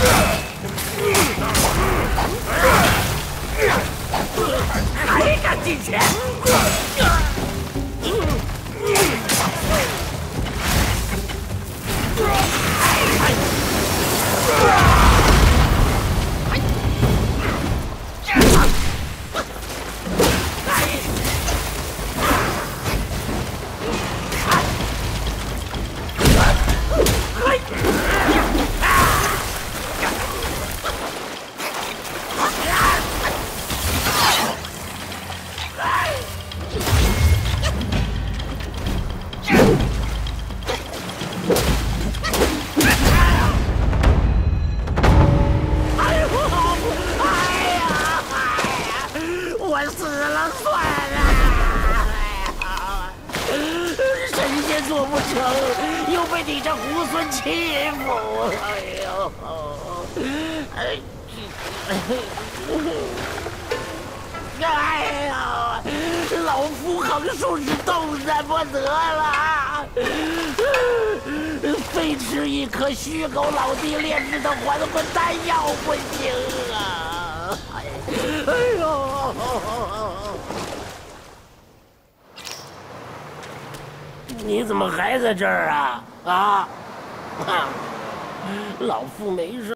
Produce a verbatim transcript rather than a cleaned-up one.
还敢进去？做不成，又被你这猢狲欺负，哎呦！哎，哎呀，老夫横竖是动弹不得了，非吃一颗虚狗老弟炼制的还魂丹药不行啊！哎呦！你怎么还在这儿啊？啊！老夫没事。